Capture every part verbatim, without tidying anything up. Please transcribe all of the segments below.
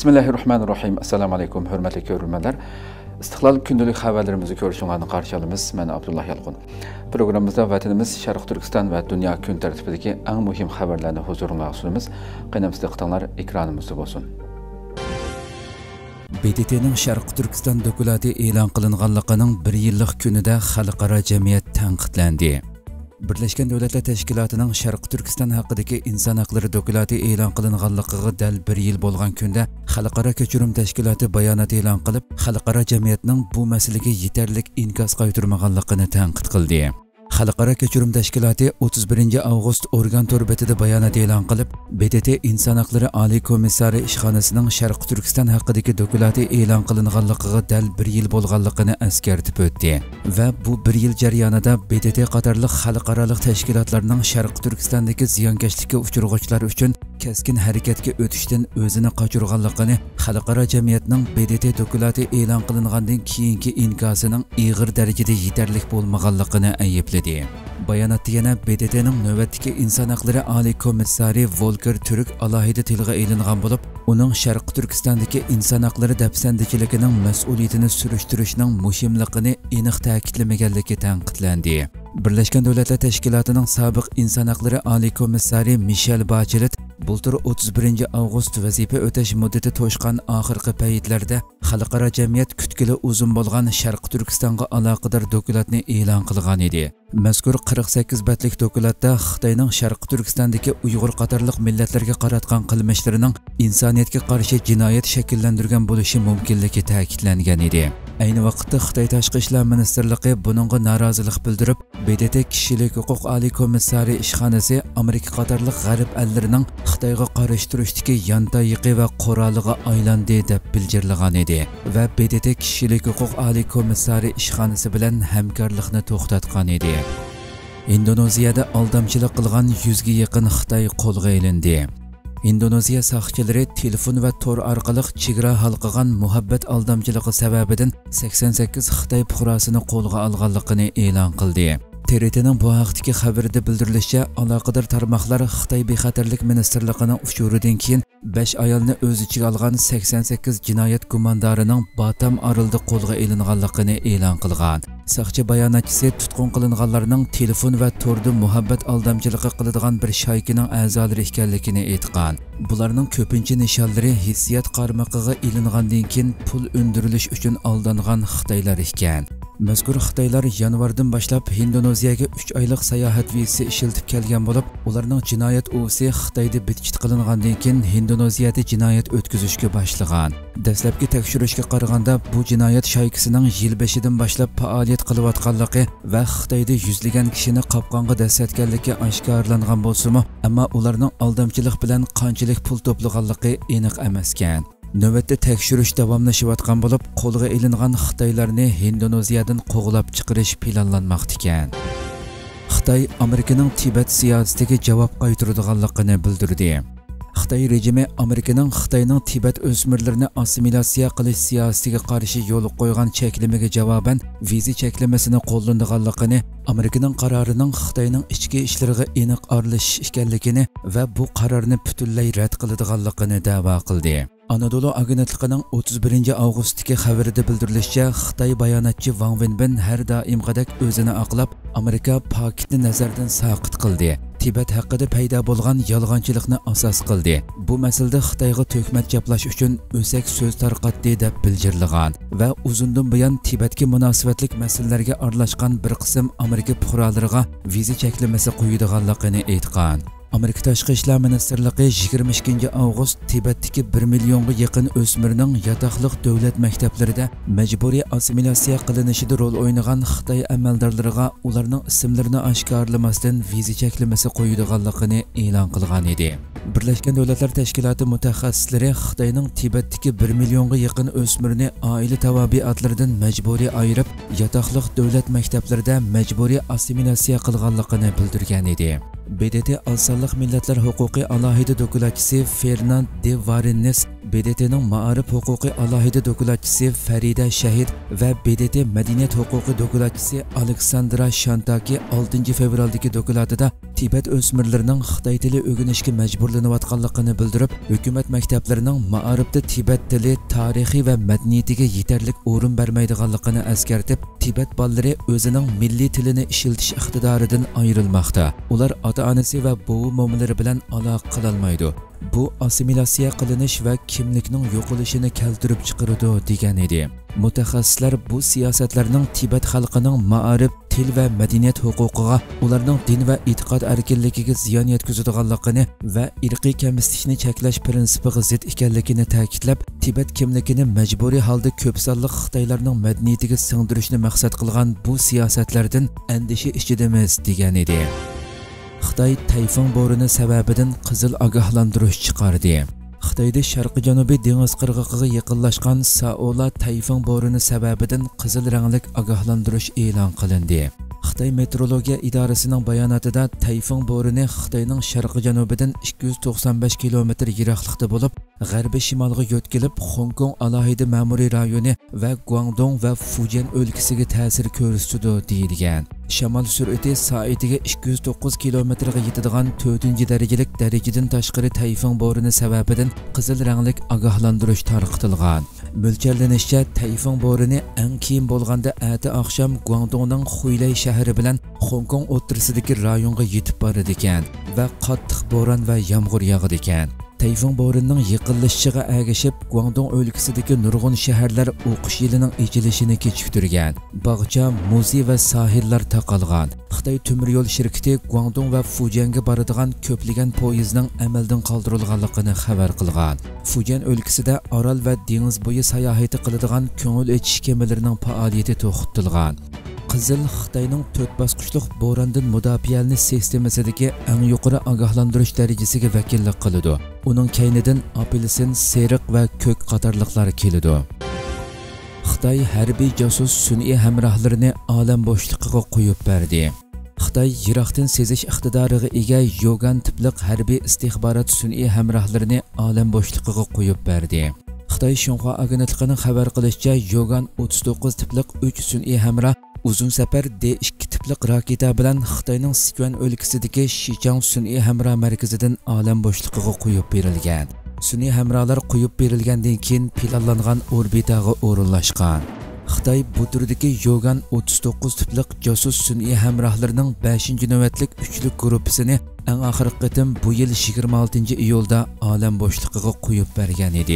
Bismillahirrahmanirrahim. Assalamu alaikum, hürmetli görürmenler. İstiklal gündelik haberlerimizi görüşünlerine karşı alımız. Ben Abdullah Yalqun. Programımızda vatanımız Şarkı Türkistan ve Dünya gün tertibideki en mühim haberlerini huzuruna sunumuz. Qeynamızda qıtanlar ekranımızda olsun. B D T'nin Şarkı Türkistan dokulatı e'lon qilinganligining bir yillik kunida xalqaro jamiyat tanqidlandi. Birleşken Devletler Teşkilatı'nın Şarkı Türkistan haqidagi inson haqlari dokulatı e'lon qilinganligiga dal bir yil bo'lgan kunda Xalqaro Kechirim Tashkiloti bayonot e'lon qilib, xalqaro jamiyatning bu masalaga yetarlik inkos qaytarmaganligini tanqid qildi. Xalqaro Kechirim Tashkiloti o'ttiz birinchi avgust organ to'rbetida bayonot e'lon qilib, B D T inson haqlari oliy komissari ishxonasining Sharq Turkiston haqidagi doklati e'lon qilinganligiga dal bir yil bo'lganligini eskartib o'tdi va bu bir yil jarayonida B D T qatorliq xalqaro tashkilotlarning Sharq Turkistondagi ziyonkashlikka uchrag'uvchilar uchun keskin harakatga o'tishdan o'zini qochirganligini, xalqaro jamiyatning B D T doklati e'lon qilingandan keyingi inkosining ig'ir darajada yetarli bo'lmaganligini aybladi. Bayonotda yana B D T'ning navbatdagi inson haqlari oliy komissari Volker Türk alohida tilga e'lingan bo'lib, uning Sharq Turkistondagi inson haqlari dafsandichiligining mas'uliyatini surishtirishning muhimligini aniq ta'kidlamaganligi tanqidlandi. Birleşken Devletler Teşkilatı'nın sobiq inson haqlari oliy komissari Michel Bachelet bultur o'ttiz birinchi avgust vazifa o'tash muddati to'shqan oxirgi paytlarda xalqaro jamiyat kutkili uzun bo'lgan Sharq Turkistonga aloqador doklatni e'lon qilgan edi. Mazkur qirq sakkiz batlik doklatda Xitoyning Sharq Turkistondagi Uyg'ur qatorliq millatlarga qaratgan qilmishlarining insoniyatga qarshi jinoyat shakllantirgan bo'lishi mumkinligi ta'kidlangan edi. Ayni vaqtda Xitoy Tashqi ishlar ministrligi buningga norozilik bildirib, B D T kishilik huquq oliy komissari ishxonasi Amerika qatorliq g'arb allarining Xitoyga qarshi turushdagi yantayiqi va quroliga aylandi deb bildirgan edi va B D T kishilik huquq oliy komissari ishxonasi bilan hamkorlikni to'xtatgan edi. Indoneziyada aldamchilik qilgan yuzga yaqin Xitoy qo'lga olindi. Indoneziya soqchilari telefon va tor orqali chegara halqagan muhabbat aldamchiligi sababidan sakson sakkiz Xitoy fuqarosini qo'lga olganligini e'lon qildi. T R T'ning bu haqdagi xabarida bildirilishicha, aloqador tarmoqlar Xitoy bexatarlik ministrligining uchuridan keyin besh ayolni o'z ichiga olgan sakson sakkiz jinoyat gumondorining Batam orolida qo'lga olinganligini e'lon qilgan. Soqchi bayonotchisi tutqun qilinganlarning telefon va torda muhabbat aldamchiligi qiladigan bir shaykining a'zolari ekanligini aytgan. Bularning ko'pincha nishonlari hissiyot qarmoqiga ilingandan keyin pul undirilish uchun aldangan Xitoylar ekan. Mazkur Xitoylar yanvardan boshlab Indoneziyaga uch oylik sayohat vizasi ishiltib kelgan bo'lib, ularning jinoyat o'si Xitoyda bitkit qilingandan keyin Indoneziyada jinoyat o'tkazishga boshlagan. Dastlabki tekshirishga qaraganda bu jinoyat shaykisining yil boshidan boshlab faoliyat qilayotganligi va Xitoyda yuzlagan kishini qopqonga dasatganligi oshkorlangan bo'lsa-mu, ammo ularning aldamchilik bilan qanchalik pul to'plaganligi aniq emaskan. Navbatda tekshirish davomlashayotgan bo'lib, qo'lga olingan Xitoylarni Indoneziyadan qo'g'lab chiqarish planlanmoqda ekan. Xitoy Amerikaning Tibet siyosatiga javob qaytaradiganligini bildirdi. Xitoy rejimi Amerikaning Xitoyning Tibet o'smirlarini assimilyatsiya qilish siyosatiga qarshi yo'l qo'ygan cheklamaga javoban viza cheklamasini qo'llanganligini, Amerikaning qarorining Xitoyning ichki ishlariga aniq aralashish ekanligini va bu qarorni butunlay rad qiladiganligini da'vo qildi. Anadolu agentligining o'ttiz birinchi avgustdagi xabarida bildirilishicha, Xitoy bayonotchi Wang Wenbin har doimgidek o'zini oqlab, Amerika paketni nazardan saqit qildi. Tibet haqida paydo bo'lgan yolg'onchilikni asos qildi. Bu masalada Xitoyga to'kmat japlash uchun o'sak so'z tarqatdi deb bildirilgan va uzundan buyon Tibetga munosabatlik masalalarga aralashgan bir qism Amerika fuqarolariga viza cheklamasi qo'yadiganligini aytgan. Amerika Tashqi ishlar ministrligi yigirma ikkinchi avgust Tibetdagi bir millionga yaqin o'smirning yotoqliq davlat maktablarida majburiy assimilyatsiya qilinishida rol o'ynagan Xitoy amaldorlariga ularning ismlarini oshkorlamasdan viza cheklamasi qo'yadiganligini e'lon qilgan edi. Birleşken Devletler Teşkilatı mutaxassislari Xitoyning Tibetdagi bir millionga yaqin o'smirni oila tabiatlaridan majburiy ayirib, yotoqliq davlat maktablarida majburiy assimilyatsiya qilganligini bildirgan edi. B D T Asonliq millatlar huquqiy alohida dokulatchisi Fernand de Varennes, B D T'ning ma'arif huquqiy alohida dokulatchisi Farida Shahid va B D T madaniyat huquqiy dokulatchisi Aleksandra Shantaki oltinchi fevraldagi doklatida Tibet o'smirlarining Xitoy tili o'rganishga majburlanayotganligini bildirib, hukumat maktablarining ma'arifda Tibet tili, tarixi va madaniyatiga yetarli o'rin bermaydiganligini eskartib, Tibet bolalari o'zining milliy tilini ishiltish iqtidoridan ayrilmoqda. Ular ota-onasi va bovu-mo'milari bilan aloqa qila olmaydi. Bu assimilyatsiya qilinish va kimlikning yo'qolishini keltirib chiqaradi degan edi. Mutaxassislar bu siyosatlarning Tibet xalqining ma'arif, til va madaniyat huquqiga, ularning din va e'tiqod erkinligiga ziyon yetkazadiganligini va irqiy kamsitishni cheklash prinsipiga zid ekanligini ta'kidlab, Tibet kimligini majburiy holda ko'p sonli Xitoylarning madaniyatiga singdirishni maqsad qilgan bu siyosatlardan andisha ichidamiz degan edi. Xitoy tayfun bo'rini sababidan qizil ogohlantirish chiqardi. Xitoyda sharqiy janubiy dengiz qirg'og'iga yaqinlashgan Saola tayfun bo'rini sababidan qizil ranglik ogohlantirish e'lon qilindi. Xitoy meteorologiya idorasining bayonotida tayfun bo'rini Xitoyning sharqiy janubidan ikki yuz to'qson besh kilometr yiroqlikda bo'lib, g'arbiy shimolga yo'tkilib, Hong Kong alohida ma'muriy rayoni va Guangdong va Fujian o'lkasiga ta'sir ko'rsatdi deyilgan. Shamol sur'ati soatiga ikki yuz to'qqiz kilometrga yetadigan to'rtinchi darajalik darajadan tashqari tayfun bo'rini sababidan qizil ranglik ogohlantirish tarqatilgan. Mo'ljallanishcha tayfun bo'rini eng keyin bo'lganda ati oqshom Guangdongning Xuilay shahri bilan Hong Kong o'rtasidagi rayonga yetib boradi ekan va qattiq bo'ron va yomg'ir yog'adi ekan. Tayfun bo'rining yiqilishiga ergashib, Guangdong o'lkasidagi nurg'un shaharlar o'qish yilining ochilishini kechiktirgan. Bog'cha, muzey va sahillar taqalgan. Xitoy temir yo'l shirkati Guangdong va Fujianga boradigan ko'plagan poyezdning amaldan qoldirilganligini xabar qilgan. Fujian o'lkasida orol va dengiz bo'yi sayohati qiladigan ko'ngil ochish kemalarining faoliyati to'xtatilgan. Qizil Xitoyning to'rt bosqichli bo'rondan mudofaalash sistemasidagi eng yuqori ogohlantirish darajasiga vakillik qiladi. Uning keynidan apelsin, seriq va ko'k qatorliqlar keladi. Xitoy harbiy josus sun'iy hamrohlarini olam bo'shligiga qo'yib berdi. Xitoy yiroqdan sezish iqtidoriga ega Yogan tipliq harbiy istixborot sun'iy hamrohlarini olam bo'shligiga qo'yib berdi. Xitoy Xinhua agentligining xabar qilishicha, Yogan o'ttiz to'qqiz tipliq uch sun'iy hamroh uzun safar D ikki tipliq raketa bilan Xitoyning Sichuan o'lkasidagi Shichang sun'iy hamroh markazidan olam bo'shligiga qo'yib berilgan. Sun'iy hamrohlar qo'yib berilgandan keyin planlangan orbitaga o'rinlashgan. Xitoy bu turdagi Yogan o'ttiz to'qqiz tipliq josus sun'iy hamrohlarining beshinchi navbatlik uchlik guruhisini eng oxirgi qatim bu yil yigirma oltinchi iyulda olam bo'shligiga qo'yib bergan edi.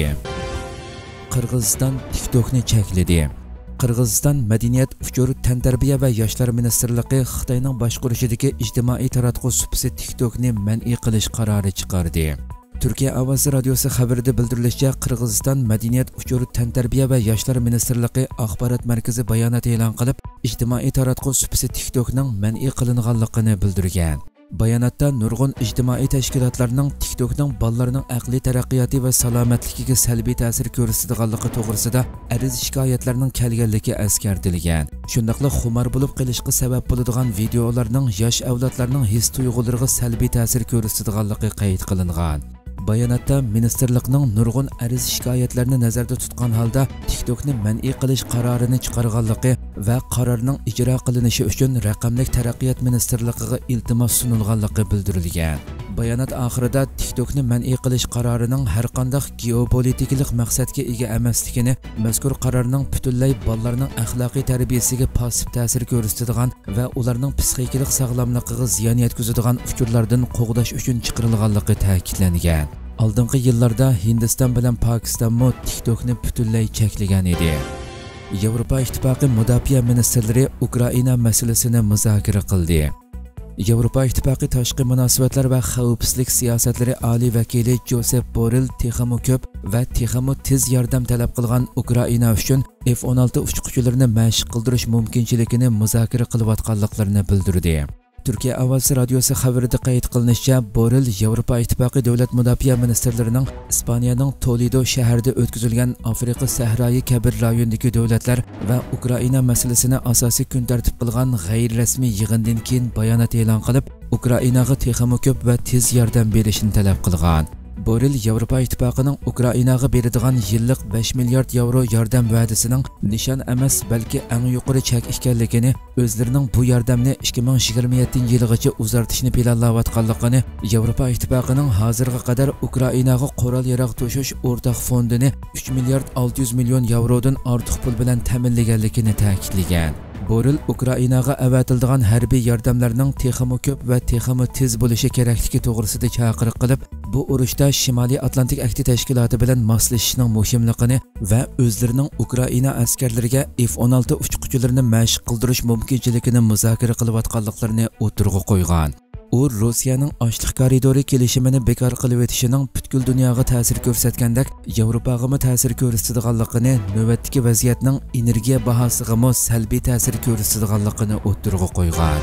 Qirg'iziston TikTokni chekladi. Qirg'iziston Madaniyat, Uchur, Tantarbiya va Yoshlar Ministrligi Xitoyning boshqarishidagi ijtimoiy taratquv supsi TikTokni man'iy qilish qarori chiqardi. Turkiya ovozi radiosi xabarida bildirilishicha, Qirg'iziston Madaniyat, Uchur, Tantarbiya va Yoshlar Ministrligi axborot markazi bayonot e'lon qilib, ijtimoiy taratquv supsi TikTokning man'iy qilinganligini bildirgan. Bayonotda nurg'un ijtimoiy tashkilotlarning TikTokning bolalarning aqliy taraqqiyoti va salomatligiga salbiy ta'sir ko'rsatadiganligi to'g'risida ariz shikoyatlarning kelganligi eskartilgan. Shundaqla xumor bo'lib qolishga sabab bo'ladigan videolarning yosh avlodlarning his tuyg'ulariga salbiy ta'sir ko'rsatadiganligi qayd qilingan. Bayonotda ministerlikning nurg'un ariz shikoyatlarini nazarda tutgan holda TikTokni man'iy qilish qarorini chiqarganligi va qarorning ijro qilinishi uchun raqamli taraqqiyot ministerligiga iltimos sunilganligi bildirilgan. Bayonot oxirida TikTokni man'iy qilish qarorining har qanday geopolitikalik maqsadga ega emasligini, mazkur qarorning butunlay bolalarning axloqiy tarbiyasiga pasiv ta'sir ko'rsatadigan va ularning psixikalik sog'lomligiga ziyon yetkazadigan uchurlardan qo'g'dash uchun chiqarilganligi ta'kidlangan. Oldingi yillarda Hindiston bilan Pokistonmo TikTokni butunlay cheklagan edi. Yevropa Ittifoqi mudofaa ministrlari Ukraina masalasini muzokara qildi. Yevropa Ittifoqi tashqi munosabatlar va xavfsizlik siyosatlari oliy vakili Josep Borrell texmo ko'p va texmo tez yordam talab qilgan Ukraina uchun F o'n olti uchquchilarini mashq qildirish mumkinchiligini muzokara qilayotganliklarini bildirdi. Turkiya ovozi radiosi xabarida qayd qilinishicha, Borrell Yevropa Ittifoqi davlat mudofaa ministrlarining Ispaniyaning Toledo shahrida o'tkazilgan Afrika sahroyi kabi rayondagi davlatlar va Ukraina masalasini asosiy kun tartib qilgan g'ayri-rasmiy yig'indan keyin bayonot e'lon qilib, Ukrainaga texmo ko'p va tez yordam berishni talab qilgan. Borrell Yevropa İttifaqının Ukraynaga beradigan yillik besh milliard yevro yordam va'dasining nishon emas, balki eng yuqori chek ekanligini, o'zlarining bu yordamni ikki ming yigirma yettinchi yilgacha uzartishni planlayotganligini, Yevropa İttifaqının hozirga qadar Ukraynaga qurol yarog' to'shish o'rtaq fondini uch milliard olti yuz million yevrodan ortiq pul bilan ta'minlaganligini ta'kidlagan. Borrell Ukraynaga avatiladigan harbiy yordamlarning texmi ko'p va texmi tez bo'lishi kerakligi to'g'risida chaqiriq qilib, bu urushda Shimoliy Atlantik Akti tashkiloti bilan moslashishning muhimligini va o'zlarining Ukraina askarlariga F o'n olti uchquchilarini mashq qildirish mumkinchiligini muzokara qilayotganliklarini o'tirg'i qo'ygan. U Rossiyaning ochliq koridori kelishimini bekor qilib o'tishining butkul dunyoga ta'sir ko'rsatgandek, Yevropaga ham ta'sir ko'rsatadiganligini, navbatdagi vaziyatning energiya bahosiga ham salbiy ta'sir ko'rsatadiganligini o'tirg'i qo'ygan.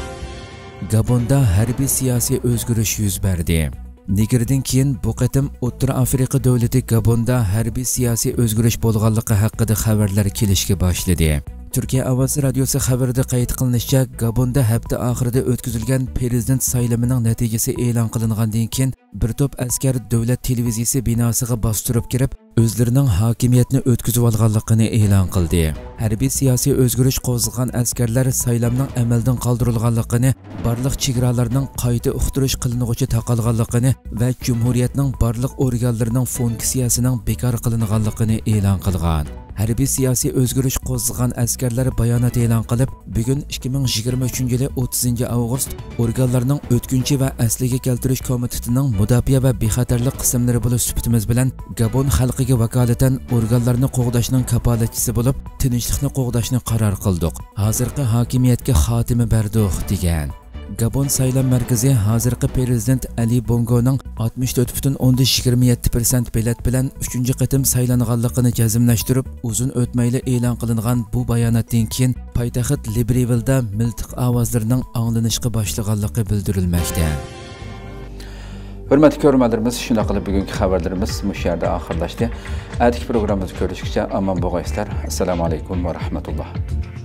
Gabonda harbiy siyosiy o'zgarish yuz berdi. Nigerdan keyin bu qatim O'rta Afrika davlati Gabonda harbiy siyosiy o'zgarish bo'lganligi haqida xabarlar kelishga boshladi. Türkiye Ovozi radiosi xabarida qayd qilinishicha, Gabonda hafta oxirida o'tkazilgan prezident saylamining natijasi e'lon qilingandan keyin bir to'p askar davlat televiziyasi binosiga bostirib kirib, o'zlarining hokimiyatni o'tkazib olganligini e'lon qildi. Harbiy siyosiy o'zgarish qo'zg'agan askarlar saylamning amaldan qoldirilganligini, barliq chegaralarning qayta uqtirish qilinguchi taqalganligini va jumhuriyatning barliq organlarining funksiyasining bekor qilinganligini e'lon qilgan. Harbiy siyosiy o'zgarish qo'zg'agan askarlar bayonot e'lon qilib, bugun ikki ming yigirma uchinchi yil o'ttizinchi avgust organlarning o'tkinchi va asliga keltirish komitetining mudofaa va bexatarlik qismlari bo'lib sifatimiz bilan Gabon xalqiga vakolatan organlarni qo'g'dashning kapolatchisi bo'lib, tinchlikni qo'g'dashni qaror qildik. Hozirgi hokimiyatga xotima berdik degan. Gabon saylam markazi hozirgi prezident Ali Bongoning oltmish to'rt butun yigirma yetti foiz bilet bilan uchinchi qatim saylanganligini jazmlashtirib, uzun o'tmayli e'lon qilingan bu bayonotdan keyin poytaxt Libreville'da miltiq ovozlarining anglanishga boshlaganligi bildirilmoqda. Hurmatli ko'ruvchilarimiz, shunday qilib bugungi xabarlarimiz mush yerda oxirlashdi. Atigi programmamizni ko'rishgacha omon bo'linglar. Assalomu alaykum va rahmatulloh.